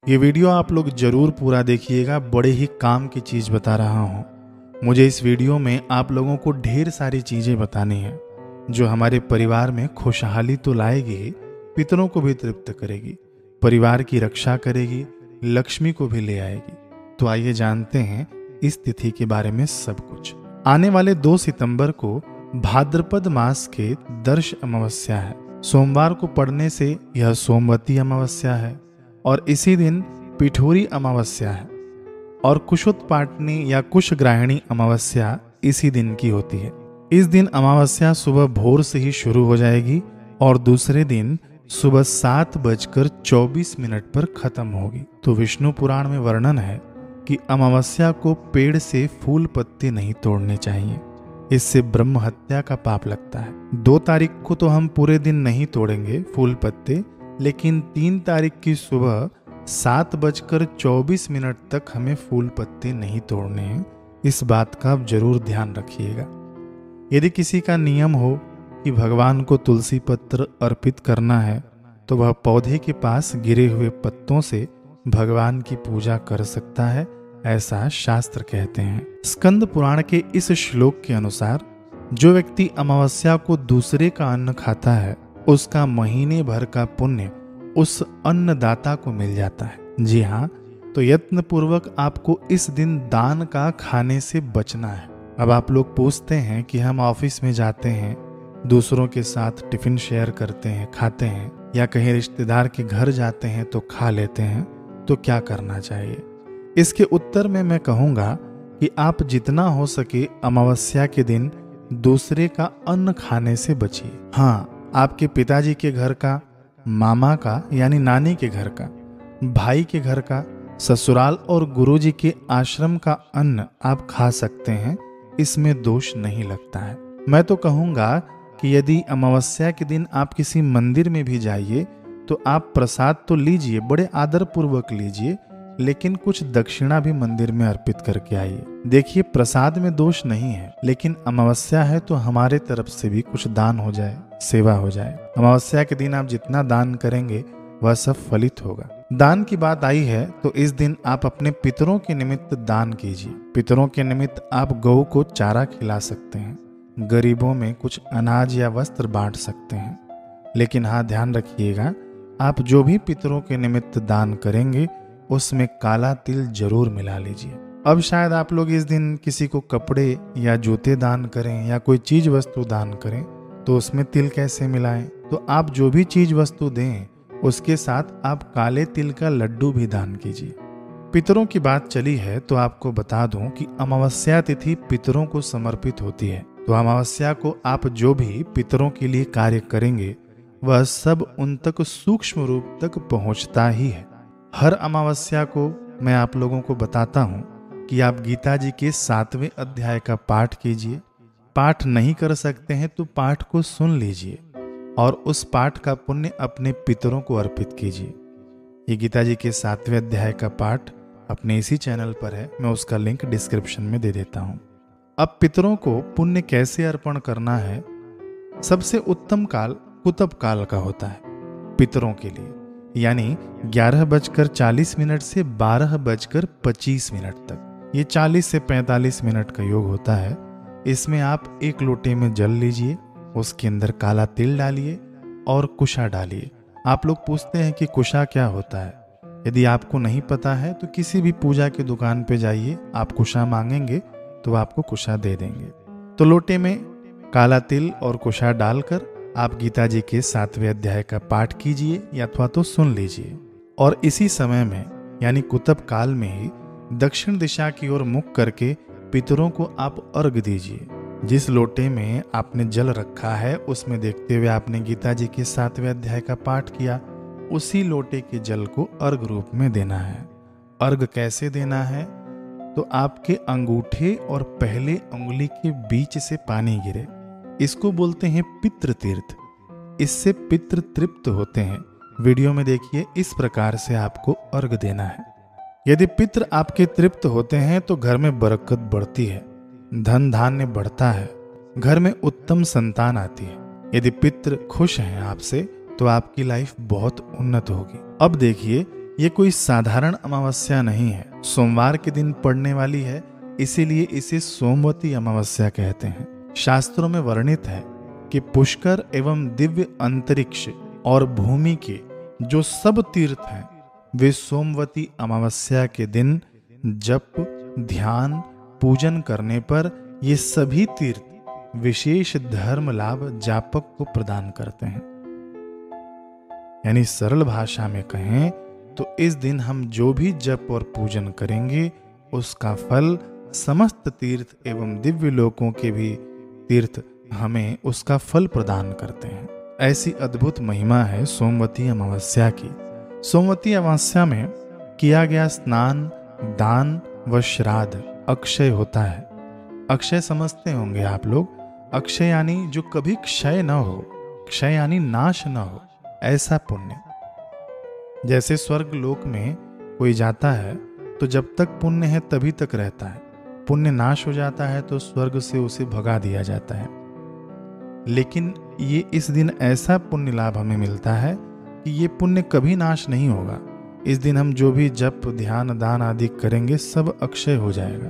ये वीडियो आप लोग जरूर पूरा देखिएगा, बड़े ही काम की चीज बता रहा हूँ। मुझे इस वीडियो में आप लोगों को ढेर सारी चीजें बतानी है जो हमारे परिवार में खुशहाली तो लाएगी, पितरों को भी तृप्त करेगी, परिवार की रक्षा करेगी, लक्ष्मी को भी ले आएगी। तो आइए जानते हैं इस तिथि के बारे में सब कुछ। आने वाले 2 सितंबर को भाद्रपद मास के दर्श अमावस्या है। सोमवार को पड़ने से यह सोमवती अमावस्या है और इसी दिन पिठोरी अमावस्या है और कुशोत्पाटनी या कुशग्राहिणी अमावस्या इसी दिन की होती है। इस दिन अमावस्या सुबह भोर से ही शुरू हो जाएगी और दूसरे दिन सुबह 7:24 पर खत्म होगी। तो विष्णु पुराण में वर्णन है कि अमावस्या को पेड़ से फूल पत्ते नहीं तोड़ने चाहिए, इससे ब्रह्म हत्या का पाप लगता है। 2 तारीख को तो हम पूरे दिन नहीं तोड़ेंगे फूल पत्ते, लेकिन 3 तारीख की सुबह 7:24 तक हमें फूल पत्ते नहीं तोड़ने हैं। इस बात का आप जरूर ध्यान रखिएगा। यदि किसी का नियम हो कि भगवान को तुलसी पत्र अर्पित करना है तो वह पौधे के पास गिरे हुए पत्तों से भगवान की पूजा कर सकता है, ऐसा शास्त्र कहते हैं। स्कंद पुराण के इस श्लोक के अनुसार जो व्यक्ति अमावस्या को दूसरे का अन्न खाता है उसका महीने भर का पुण्य उस अन्नदाता को मिल जाता है। जी हाँ, तो यत्न पूर्वक आपको इस दिन दान का खाने से बचना है। अब आप लोग पूछते हैं कि हम ऑफिस में जाते हैं, दूसरों के साथ टिफिन शेयर करते हैं, खाते हैं, या कहीं रिश्तेदार के घर जाते हैं तो खा लेते हैं, तो क्या करना चाहिए? इसके उत्तर में मैं कहूँगा कि आप जितना हो सके अमावस्या के दिन दूसरे का अन्न खाने से बचिए। हाँ, आपके पिताजी के घर का, मामा का यानी नानी के घर का, भाई के घर का, ससुराल और गुरुजी के आश्रम का अन्न आप खा सकते हैं, इसमें दोष नहीं लगता है। मैं तो कहूँगा कि यदि अमावस्या के दिन आप किसी मंदिर में भी जाइए तो आप प्रसाद तो लीजिए, बड़े आदर पूर्वक लीजिए, लेकिन कुछ दक्षिणा भी मंदिर में अर्पित करके आइए। देखिए, प्रसाद में दोष नहीं है, लेकिन अमावस्या है तो हमारे तरफ से भी कुछ दान हो जाए, सेवा हो जाए। अमावस्या के दिन आप जितना दान करेंगे वह सब फलित होगा। दान की बात आई है तो इस दिन आप अपने पितरों के निमित्त दान कीजिए। पितरों के निमित्त आप गौ को चारा खिला सकते हैं, गरीबों में कुछ अनाज या वस्त्र बांट सकते हैं। लेकिन हाँ, ध्यान रखिएगा, आप जो भी पितरों के निमित्त दान करेंगे उसमें काला तिल जरूर मिला लीजिए। अब शायद आप लोग इस दिन किसी को कपड़े या जूते दान करें या कोई चीज वस्तु दान करें तो उसमें तिल कैसे मिलाएं? तो आप जो भी चीज वस्तु दें उसके साथ आप काले तिल का लड्डू भी दान कीजिए। पितरों की बात चली है तो आपको बता दूं कि अमावस्या तिथि पितरों को समर्पित होती है। तो अमावस्या को आप जो भी पितरों के लिए कार्य करेंगे वह सब उन तक सूक्ष्म रूप तक पहुंचता ही है। हर अमावस्या को मैं आप लोगों को बताता हूँ कि आप गीता जी के 7वें अध्याय का पाठ कीजिए। पाठ नहीं कर सकते हैं तो पाठ को सुन लीजिए और उस पाठ का पुण्य अपने पितरों को अर्पित कीजिए। ये गीता जी के 7वें अध्याय का पाठ अपने इसी चैनल पर है, मैं उसका लिंक डिस्क्रिप्शन में दे देता हूँ। अब पितरों को पुण्य कैसे अर्पण करना है? सबसे उत्तम काल कुतप काल का होता है पितरों के लिए, यानी 11:40 से 12:25 तक। ये 40 से 45 मिनट का योग होता है। इसमें आप 1 लोटे में जल लीजिए, उसके अंदर काला तिल डालिए और कुशा डालिए। आप लोग पूछते हैं कि कुशा क्या होता है? यदि आपको नहीं पता है तो किसी भी पूजा की दुकान पे जाइए, आप कुशा मांगेंगे तो आपको कुशा दे देंगे। तो लोटे में काला तिल और कुशा डालकर आप गीता जी के 7वें अध्याय का पाठ कीजिए या अथवा तो सुन लीजिए। और इसी समय में यानी कुतप काल में ही दक्षिण दिशा की ओर मुख करके पितरों को आप अर्घ दीजिए। जिस लोटे में आपने जल रखा है उसमें देखते हुए आपने गीता जी के 7वें अध्याय का पाठ किया, उसी लोटे के जल को अर्घ रूप में देना है। अर्घ कैसे देना है? तो आपके अंगूठे और पहले उंगली के बीच से पानी गिरे, इसको बोलते हैं पितृ तीर्थ। इससे पितृ तृप्त होते हैं। वीडियो में देखिए, इस प्रकार से आपको अर्घ देना है। यदि पितृ आपके तृप्त होते हैं तो घर में बरकत बढ़ती है, धन धान्य बढ़ता है, घर में उत्तम संतान आती है। यदि पितृ खुश हैं आपसे तो आपकी लाइफ बहुत उन्नत होगी। अब देखिए, ये कोई साधारण अमावस्या नहीं है, सोमवार के दिन पड़ने वाली है, इसीलिए इसे सोमवती अमावस्या कहते हैं। शास्त्रों में वर्णित है कि पुष्कर एवं दिव्य अंतरिक्ष और भूमि के जो सब तीर्थ हैं वे सोमवती अमावस्या के दिन जप, ध्यान, पूजन करने पर ये सभी तीर्थ विशेष धर्म लाभ जापक को प्रदान करते हैं। यानी सरल भाषा में कहें तो इस दिन हम जो भी जप और पूजन करेंगे उसका फल समस्त तीर्थ एवं दिव्य लोकों के भी तीर्थ हमें उसका फल प्रदान करते हैं। ऐसी अद्भुत महिमा है सोमवती अमावस्या की। सोमवती अमावस्या में किया गया स्नान, दान व श्राद्ध अक्षय होता है। अक्षय समझते होंगे आप लोग, अक्षय यानी जो कभी क्षय न हो, क्षय यानी नाश न हो, ऐसा पुण्य। जैसे स्वर्ग लोक में कोई जाता है तो जब तक पुण्य है तभी तक रहता है, पुण्य नाश हो जाता है तो स्वर्ग से उसे भगा दिया जाता है। लेकिन ये इस दिन ऐसा पुण्य लाभ हमें मिलता है कि ये पुण्य कभी नाश नहीं होगा। इस दिन हम जो भी जप, ध्यान, दान आदि करेंगे सब अक्षय हो जाएगा।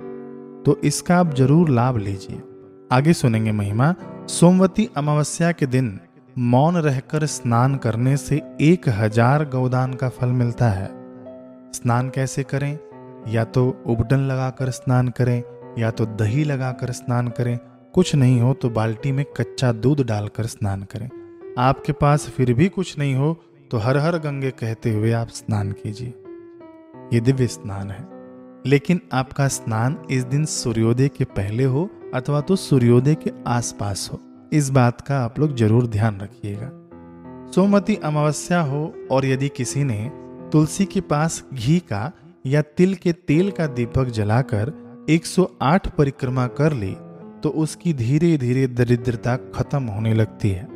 तो इसका आप जरूर लाभ लीजिए। आगे सुनेंगे महिमा। सोमवती अमावस्या के दिन मौन रहकर स्नान करने से 1000 गौदान का फल मिलता है। स्नान कैसे करें? या तो उबटन लगाकर स्नान करें या तो दही लगाकर स्नान करें। कुछ नहीं हो तो बाल्टी में कच्चा दूध डालकर स्नान करें। आपके पास फिर भी कुछ नहीं हो तो हर हर गंगे कहते हुए आप स्नान कीजिए। ये दिव्य स्नान है। लेकिन आपका स्नान इस दिन सूर्योदय के पहले हो अथवा तो सूर्योदय के आसपास हो, इस बात का आप लोग जरूर ध्यान रखिएगा। सोमवती अमावस्या हो और यदि किसी ने तुलसी के पास घी का या तिल के तेल का दीपक जलाकर 108 परिक्रमा कर ली तो उसकी धीरे धीरे दरिद्रता खत्म होने लगती है।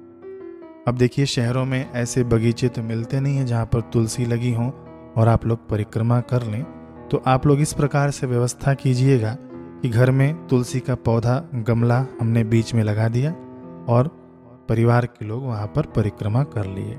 अब देखिए, शहरों में ऐसे बगीचे तो मिलते नहीं हैं जहाँ पर तुलसी लगी हो और आप लोग परिक्रमा कर लें। तो आप लोग इस प्रकार से व्यवस्था कीजिएगा कि घर में तुलसी का पौधा, गमला हमने बीच में लगा दिया और परिवार के लोग वहाँ पर परिक्रमा कर लिए।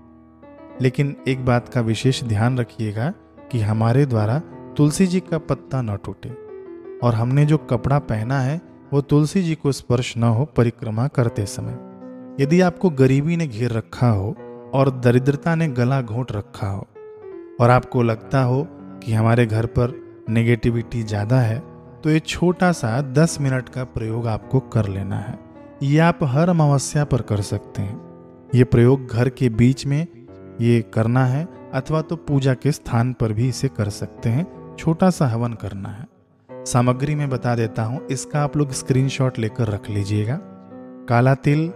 लेकिन एक बात का विशेष ध्यान रखिएगा कि हमारे द्वारा तुलसी जी का पत्ता न टूटे और हमने जो कपड़ा पहना है वो तुलसी जी को स्पर्श न हो परिक्रमा करते समय। यदि आपको गरीबी ने घेर रखा हो और दरिद्रता ने गला घोंट रखा हो और आपको लगता हो कि हमारे घर पर नेगेटिविटी ज़्यादा है तो ये छोटा सा 10 मिनट का प्रयोग आपको कर लेना है। ये आप हर अमावस्या पर कर सकते हैं। ये प्रयोग घर के बीच में ये करना है अथवा तो पूजा के स्थान पर भी इसे कर सकते हैं। छोटा सा हवन करना है। सामग्री में बता देता हूँ, इसका आप लोग स्क्रीनशॉट लेकर रख लीजिएगा। काला तिल,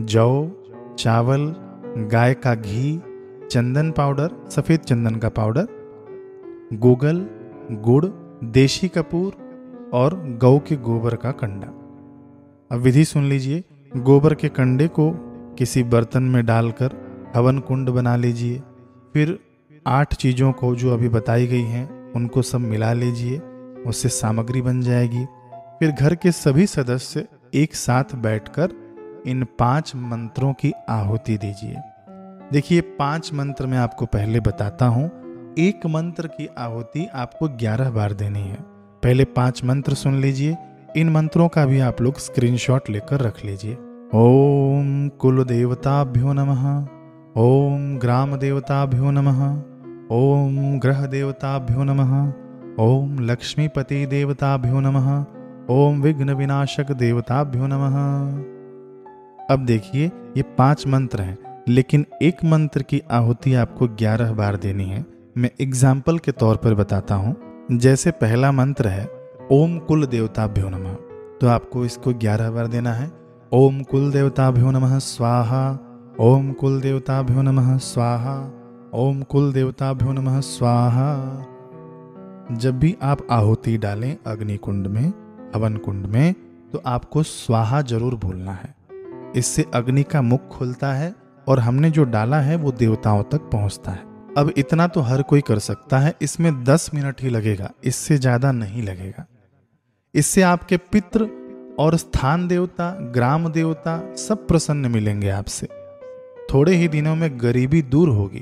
जौ, चावल, गाय का घी, चंदन पाउडर, सफ़ेद चंदन का पाउडर, गूगल, गुड़, देशी कपूर और गौ के गोबर का कंडा। अब विधि सुन लीजिए। गोबर के कंडे को किसी बर्तन में डालकर हवन कुंड बना लीजिए। फिर 8 चीज़ों को जो अभी बताई गई हैं उनको सब मिला लीजिए, उससे सामग्री बन जाएगी। फिर घर के सभी सदस्य एक साथ बैठकर इन 5 मंत्रों की आहुति दीजिए। देखिए, 5 मंत्र मैं आपको पहले बताता हूँ। एक मंत्र की आहुति आपको 11 बार देनी है। पहले 5 मंत्र सुन लीजिए। इन मंत्रों का भी आप लोग स्क्रीनशॉट लेकर रख लीजिए। ओम कुल देवताभ्यो नमः, ओम ग्राम देवताभ्यो नमः, ओम ग्रह देवताभ्यो नमः, ओम लक्ष्मीपति देवताभ्यो नमः, ओम विघ्न विनाशक देवताभ्यो नमः। अब देखिए, ये 5 मंत्र हैं, लेकिन एक मंत्र की आहुति आपको 11 बार देनी है। मैं एग्जाम्पल के तौर पर बताता हूँ। जैसे पहला मंत्र है ओम कुल देवताभ्यो नमः, तो आपको इसको 11 बार देना है। ओम कुल देवताभ्यो नमः स्वाहा, ओम कुल देवताभ्यो नमः स्वाहा, ओम कुल देवताभ्यो नमः स्वाहा। जब भी आप आहुति डालें अग्नि कुंड में, हवन कुंड में, तो आपको स्वाहा जरूर बोलना है। इससे अग्नि का मुख खुलता है और हमने जो डाला है वो देवताओं तक पहुंचता है। अब इतना तो हर कोई कर सकता है, इसमें 10 मिनट ही लगेगा, इससे ज्यादा नहीं लगेगा। इससे आपके पितृ और स्थान देवता, ग्राम देवता सब प्रसन्न मिलेंगे आपसे। थोड़े ही दिनों में गरीबी दूर होगी,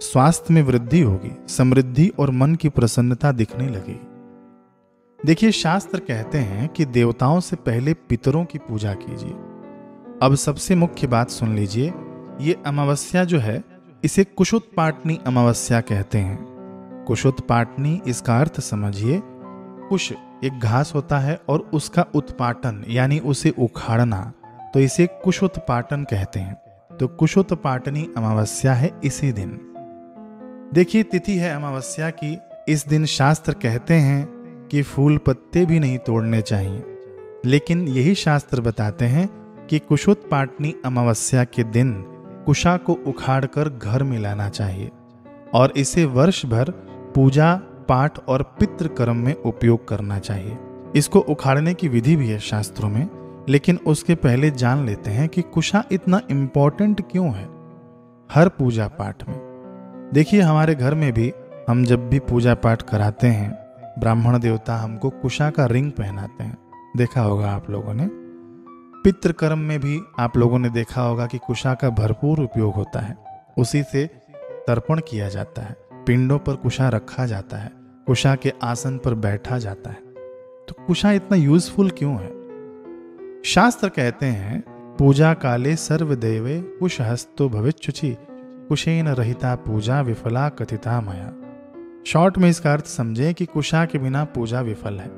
स्वास्थ्य में वृद्धि होगी, समृद्धि और मन की प्रसन्नता दिखने लगेगी। देखिए, शास्त्र कहते हैं कि देवताओं से पहले पितरों की पूजा कीजिए। अब सबसे मुख्य बात सुन लीजिए, ये अमावस्या जो है इसे कुशोत्पाटनी अमावस्या कहते हैं। कुशोत्पाटनी, इसका अर्थ समझिए, कुश एक घास होता है और उसका उत्पाटन यानी उसे उखाड़ना, तो इसे कुशोत्पाटन कहते हैं। तो कुशोत्पाटनी अमावस्या है इसी दिन। देखिए, तिथि है अमावस्या की। इस दिन शास्त्र कहते हैं कि फूल पत्ते भी नहीं तोड़ने चाहिए, लेकिन यही शास्त्र बताते हैं कि कुशोत्पाटनी अमावस्या के दिन कुशा को उखाड़कर घर में लाना चाहिए और इसे वर्ष भर पूजा पाठ और पितृ कर्म में उपयोग करना चाहिए। इसको उखाड़ने की विधि भी है शास्त्रों में, लेकिन उसके पहले जान लेते हैं कि कुशा इतना इम्पोर्टेंट क्यों है हर पूजा पाठ में। देखिए, हमारे घर में भी हम जब भी पूजा पाठ कराते हैं, ब्राह्मण देवता हमको कुशा का रिंग पहनाते हैं, देखा होगा आप लोगों ने। पितृ कर्म में भी आप लोगों ने देखा होगा कि कुशा का भरपूर उपयोग होता है। उसी से तर्पण किया जाता है, पिंडों पर कुशा रखा जाता है, कुशा के आसन पर बैठा जाता है। तो कुशा इतना यूजफुल क्यों है? शास्त्र कहते हैं, पूजा काले सर्वदेवे कुशहस्तो भविष्युचि, कुशेन रहिता पूजा विफला कथिता मया। शॉर्ट में इसका अर्थ समझें कि कुशा के बिना पूजा विफल है।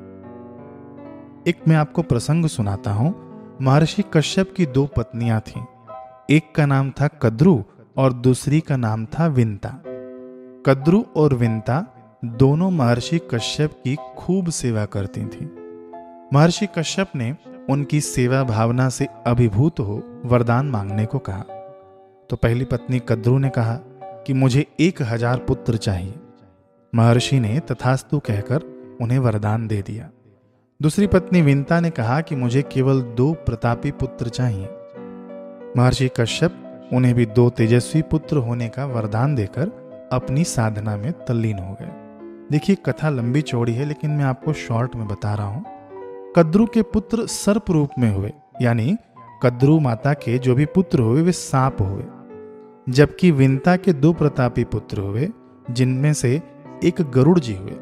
एक मैं आपको प्रसंग सुनाता हूं। महर्षि कश्यप की 2 पत्नियां थीं। एक का नाम था कद्रु और दूसरी का नाम था विंता। कद्रु और विंता दोनों महर्षि कश्यप की खूब सेवा करती थीं। महर्षि कश्यप ने उनकी सेवा भावना से अभिभूत हो वरदान मांगने को कहा। तो पहली पत्नी कद्रु ने कहा कि मुझे 1000 पुत्र चाहिए। महर्षि ने तथास्तु कहकर उन्हें वरदान दे दिया। दूसरी पत्नी विंता ने कहा कि मुझे केवल 2 प्रतापी पुत्र चाहिए। महर्षि कश्यप उन्हें भी 2 तेजस्वी पुत्र होने का वरदान देकर अपनी साधना में तल्लीन हो गए। देखिए, कथा लंबी चौड़ी है, लेकिन मैं आपको शॉर्ट में बता रहा हूं। कद्रु के पुत्र सर्प रूप में हुए, यानी कद्रु माता के जो भी पुत्र हुए वे सांप हुए, जबकि विंता के 2 प्रतापी पुत्र हुए, जिनमें से एक गरुड़ जी हुए।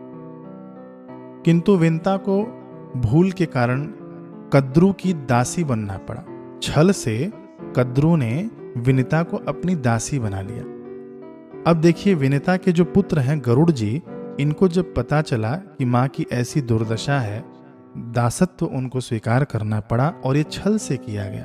किंतु विंता को भूल के कारण कद्रु की दासी बनना पड़ा। छल से कद्रु ने विनिता को अपनी दासी बना लिया। अब देखिए, विनिता के जो पुत्र हैं गरुड़ जी, इनको जब पता चला कि मां की ऐसी दुर्दशा है, दासत्व उनको स्वीकार करना पड़ा और ये छल से किया गया।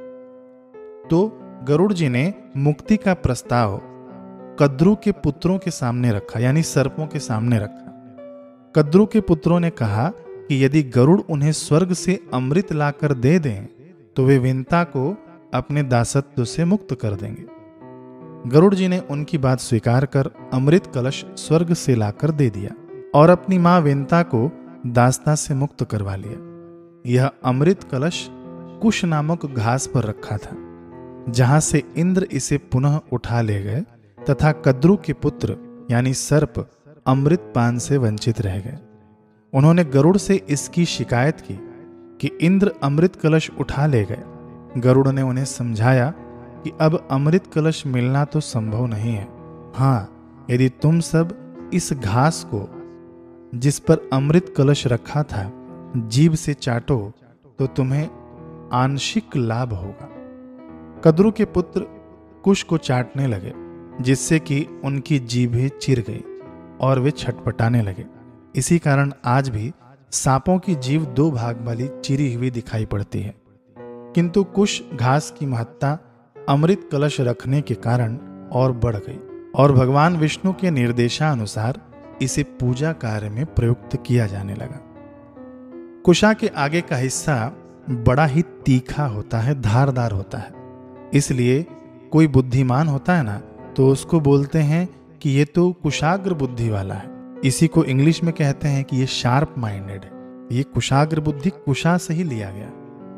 तो गरुड़ जी ने मुक्ति का प्रस्ताव कद्रु के पुत्रों के सामने रखा, यानी सर्पों के सामने रखा। कद्रु के पुत्रों ने कहा कि यदि गरुड़ उन्हें स्वर्ग से अमृत लाकर दे दें तो वे विंता को अपने दासत्व से मुक्त कर देंगे। गरुड़ जी ने उनकी बात स्वीकार कर अमृत कलश स्वर्ग से लाकर दे दिया और अपनी मां विंता को दासता से मुक्त करवा लिया। यह अमृत कलश कुश नामक घास पर रखा था, जहां से इंद्र इसे पुनः उठा ले गए तथा कद्रु के पुत्र यानी सर्प अमृत पान से वंचित रह गए। उन्होंने गरुड़ से इसकी शिकायत की कि इंद्र अमृत कलश उठा ले गए। गरुड़ ने उन्हें समझाया कि अब अमृत कलश मिलना तो संभव नहीं है। हाँ, यदि तुम सब इस घास को जिस पर अमृत कलश रखा था जीभ से चाटो तो तुम्हें आंशिक लाभ होगा। कद्रु के पुत्र कुश को चाटने लगे, जिससे कि उनकी जीभें चिर गई और वे छटपटाने लगे। इसी कारण आज भी सांपों की जीभ 2 भाग वाली चिरी हुई दिखाई पड़ती है। किंतु कुश घास की महत्ता अमृत कलश रखने के कारण और बढ़ गई और भगवान विष्णु के निर्देशानुसार इसे पूजा कार्य में प्रयुक्त किया जाने लगा। कुशा के आगे का हिस्सा बड़ा ही तीखा होता है, धारदार होता है। इसलिए कोई बुद्धिमान होता है ना, तो उसको बोलते हैं कि ये तो कुशाग्र बुद्धि वाला है। इसी को इंग्लिश में कहते हैं कि ये शार्प माइंडेड है। ये कुशाग्र बुद्धि कुशा से ही लिया गया।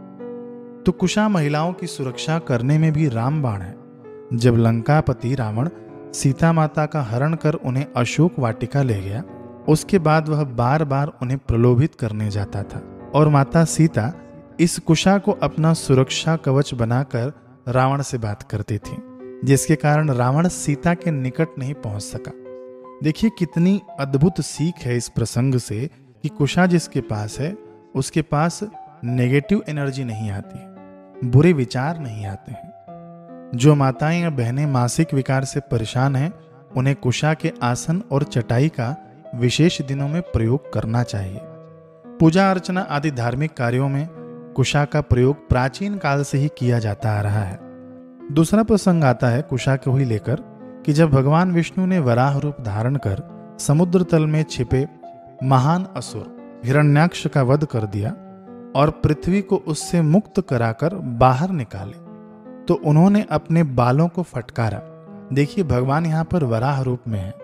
तो कुशा महिलाओं की सुरक्षा करने में भी रामबाण है। जब लंकापति रावण सीता माता का हरण कर उन्हें अशोक वाटिका ले गया, उसके बाद वह बार बार उन्हें प्रलोभित करने जाता था और माता सीता इस कुशा को अपना सुरक्षा कवच बनाकर रावण से बात करती थी जिसके कारण रावण सीता के निकट नहीं पहुंच सका। देखिए कितनी अद्भुत सीख है इस प्रसंग से कि कुशा जिसके पास है उसके पास नेगेटिव एनर्जी नहीं आती है, बुरे विचार नहीं आते हैं। जो माताएं या बहनें मासिक विकार से परेशान हैं उन्हें कुशा के आसन और चटाई का विशेष दिनों में प्रयोग करना चाहिए। पूजा अर्चना आदि धार्मिक कार्यों में कुशा का प्रयोग प्राचीन काल से ही किया जाता आ रहा है। दूसरा प्रसंग आता है कुशा को ही लेकर कि जब भगवान विष्णु ने वराह रूप धारण कर समुद्र तल में छिपे महान असुर हिरण्याक्ष का वध कर दिया और पृथ्वी को उससे मुक्त कराकर बाहर निकाले, तो उन्होंने अपने बालों को फटकारा। देखिए भगवान यहाँ पर वराह रूप में है।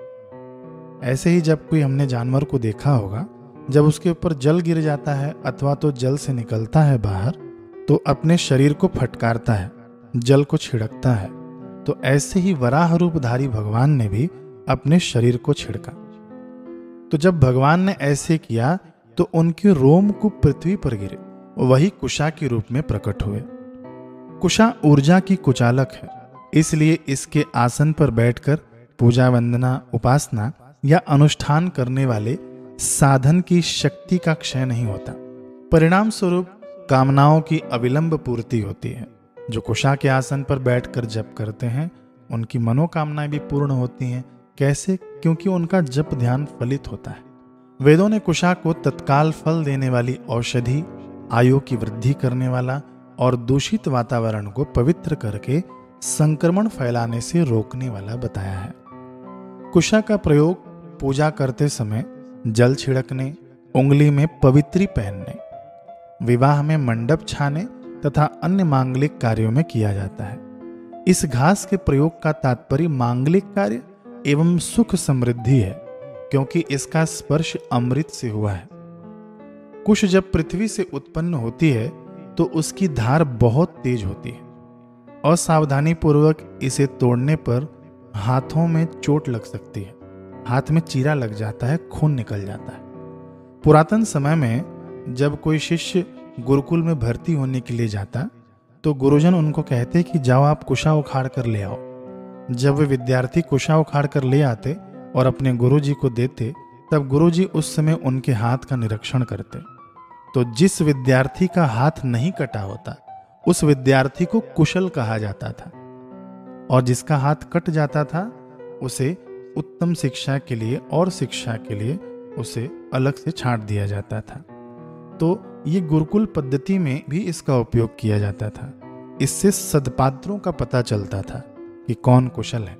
ऐसे ही जब कोई हमने जानवर को देखा होगा, जब उसके ऊपर जल गिर जाता है अथवा तो जल से निकलता है बाहर, तो अपने शरीर को फटकारता है, जल को छिड़कता है। तो ऐसे ही वराह रूपधारी भगवान ने भी अपने शरीर को छिड़का। तो जब भगवान ने ऐसे किया तो उनके रोमकूप पृथ्वी पर गिरे, वही कुशा के रूप में प्रकट हुए। कुशा ऊर्जा की कुचालक है, इसलिए इसके आसन पर बैठकर पूजा वंदना उपासना या अनुष्ठान करने वाले साधन की शक्ति का क्षय नहीं होता। परिणाम स्वरूप कामनाओं की अविलंब पूर्ति होती है। जो कुशा के आसन पर बैठकर जप करते हैं उनकी मनोकामनाएं भी पूर्ण होती हैं। कैसे? क्योंकि उनका जप ध्यान फलित होता है। वेदों ने कुशा को तत्काल फल देने वाली औषधि, आयु की वृद्धि करने वाला और दूषित वातावरण को पवित्र करके संक्रमण फैलाने से रोकने वाला बताया है। कुशा का प्रयोग पूजा करते समय जल छिड़कने, उंगली में पवित्री पहनने, विवाह में मंडप छाने तथा अन्य मांगलिक कार्यों में किया जाता है। इस घास के प्रयोग का तात्पर्य मांगलिक कार्य एवं सुख समृद्धि है, क्योंकि इसका स्पर्श अमृत से हुआ है। कुश जब पृथ्वी से उत्पन्न होती है तो उसकी धार बहुत तेज होती है। असावधानी पूर्वक इसे तोड़ने पर हाथों में चोट लग सकती है, हाथ में चीरा लग जाता है, खून निकल जाता है। पुरातन समय में जब कोई शिष्य गुरुकुल में भर्ती होने के लिए जाता तो गुरुजन उनको कहते कि जाओ आप कुशा उखाड़ कर ले आओ। जब वे विद्यार्थी कुशा उखाड़ कर ले आते और अपने गुरुजी को देते, तब गुरुजी उस समय उनके हाथ का निरीक्षण करते। तो जिस विद्यार्थी का हाथ नहीं कटा होता उस विद्यार्थी को कुशल कहा जाता था, और जिसका हाथ कट जाता था उसे उत्तम शिक्षा के लिए और शिक्षा के लिए उसे अलग से छांट दिया जाता था। तो ये गुरुकुल पद्धति में भी इसका उपयोग किया जाता था। इससे सदपात्रों का पता चलता था कि कौन कुशल है।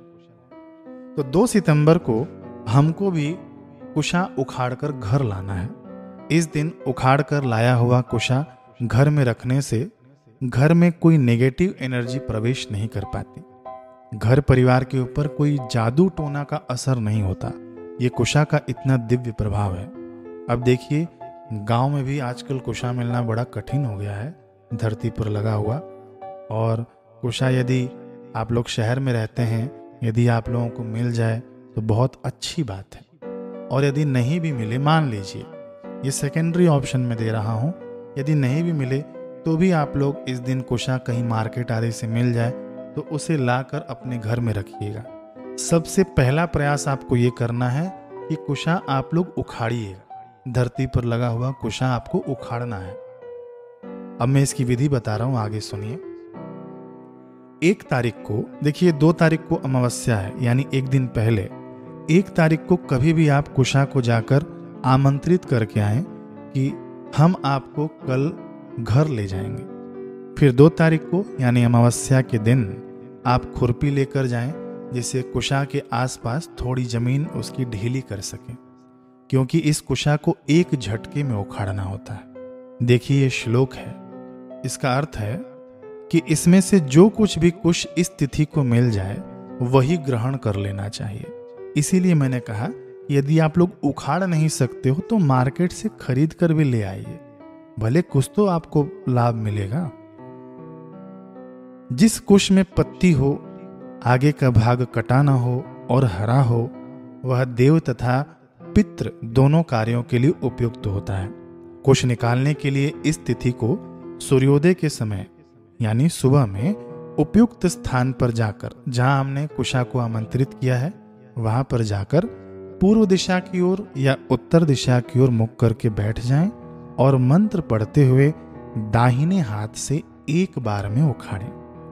तो 2 सितंबर को हमको भी कुशा उखाड़कर घर लाना है। इस दिन उखाड़कर लाया हुआ कुशा घर में रखने से घर में कोई नेगेटिव एनर्जी प्रवेश नहीं कर पाती। घर परिवार के ऊपर कोई जादू टोना का असर नहीं होता। ये कुशा का इतना दिव्य प्रभाव है। अब देखिए गांव में भी आजकल कुशा मिलना बड़ा कठिन हो गया है, धरती पर लगा हुआ। और कुशा यदि आप लोग शहर में रहते हैं, यदि आप लोगों को मिल जाए तो बहुत अच्छी बात है। और यदि नहीं भी मिले, मान लीजिए ये सेकेंडरी ऑप्शन में दे रहा हूँ, यदि नहीं भी मिले तो भी आप लोग इस दिन कुशा कहीं मार्केट आदि से मिल जाए तो उसे लाकर अपने घर में रखिएगा। सबसे पहला प्रयास आपको ये करना है कि कुशा आप लोग उखाड़िएगा। धरती पर लगा हुआ कुशा आपको उखाड़ना है। अब मैं इसकी विधि बता रहा हूं, आगे सुनिए। 1 तारीख को, देखिए 2 तारीख को अमावस्या है, यानी एक दिन पहले 1 तारीख को कभी भी आप कुशा को जाकर आमंत्रित करके आएं कि हम आपको कल घर ले जाएंगे। फिर 2 तारीख को यानी अमावस्या के दिन आप खुरपी लेकर जाएं, जिससे कुशा के आसपास थोड़ी जमीन उसकी ढीली कर सके, क्योंकि इस कुशा को एक झटके में उखाड़ना होता है। देखिए ये श्लोक है, इसका अर्थ है कि इसमें से जो कुछ भी कुश इस तिथि को मिल जाए वही ग्रहण कर लेना चाहिए। इसीलिए मैंने कहा यदि आप लोग उखाड़ नहीं सकते हो तो मार्केट से खरीद कर भी ले आइए, भले कुछ तो आपको लाभ मिलेगा। जिस कुश में पत्ती हो, आगे का भाग कटा न हो और हरा हो, वह देव तथा पितृ दोनों कार्यों के लिए उपयुक्त होता है। कुश निकालने के लिए इस तिथि को सूर्योदय के समय यानी सुबह में उपयुक्त स्थान पर जाकर, जहां हमने कुशा को आमंत्रित किया है वहां पर जाकर पूर्व दिशा की ओर या उत्तर दिशा की ओर मुख करके बैठ जाएं और मंत्र पढ़ते हुए दाहिने हाथ से एक बार में उखाड़ें।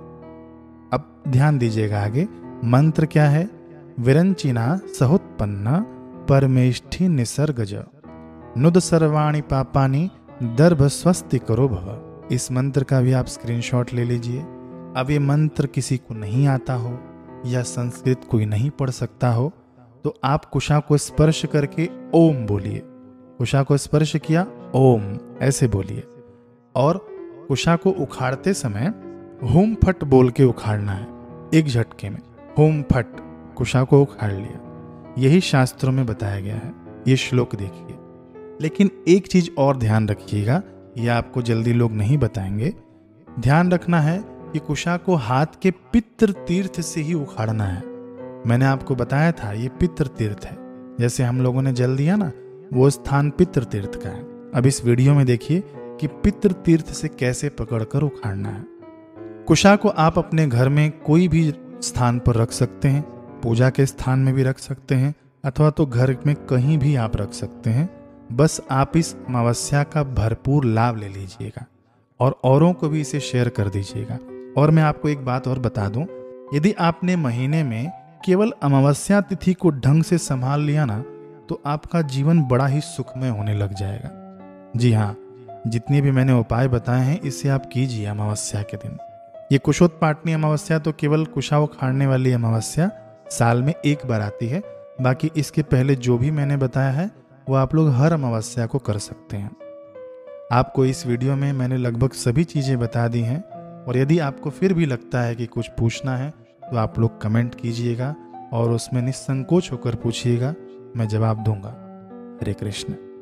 अब ध्यान दीजिएगा आगे मंत्र क्या है। विरंचिना सहुत्पन्ना परमेष्ठि निसर्गज नुद सर्वाणि पापानि दर्भ स्वस्ति करो भव। इस मंत्र का भी आप स्क्रीनशॉट ले लीजिए। अब ये मंत्र किसी को नहीं आता हो या संस्कृत कोई नहीं पढ़ सकता हो तो आप कुशा को स्पर्श करके ओम बोलिए। कुशा को स्पर्श किया ओम ऐसे बोलिए और कुशा को उखाड़ते समय होम फट बोल के उखाड़ना है। एक झटके में होम फट कुशा को उखाड़ लिया। यही शास्त्रों में बताया गया है। ये श्लोक देखिए। लेकिन एक चीज और ध्यान रखिएगा, यह आपको जल्दी लोग नहीं बताएंगे। ध्यान रखना है कि कुशा को हाथ के पितृ तीर्थ से ही उखाड़ना है। मैंने आपको बताया था ये पितृ तीर्थ है। जैसे हम लोगों ने जल दिया ना, वो स्थान पितृ तीर्थ का है। अब इस वीडियो में देखिए कि पितृ तीर्थ से कैसे पकड़कर उखाड़ना है। कुशा को आप अपने घर में कोई भी स्थान पर रख सकते हैं, पूजा के स्थान में भी रख सकते हैं अथवा तो घर में कहीं भी आप रख सकते हैं। बस आप इस अमावस्या का भरपूर लाभ ले लीजिएगा और औरों को भी इसे शेयर कर दीजिएगा। और मैं आपको एक बात और बता दूं, यदि आपने महीने में केवल अमावस्या तिथि को ढंग से संभाल लिया ना तो आपका जीवन बड़ा ही सुखमय होने लग जाएगा। जी हाँ, जितने भी मैंने उपाय बताए हैं इसे आप कीजिए अमावस्या के दिन। ये कुशोत्पाटनी अमावस्या तो केवल कुशा उखाड़ने वाली अमावस्या साल में एक बार आती है। बाकी इसके पहले जो भी मैंने बताया है वो आप लोग हर अमावस्या को कर सकते हैं। आपको इस वीडियो में मैंने लगभग सभी चीज़ें बता दी हैं और यदि आपको फिर भी लगता है कि कुछ पूछना है तो आप लोग कमेंट कीजिएगा और उसमें निसंकोच होकर पूछिएगा, मैं जवाब दूंगा। हरे कृष्ण।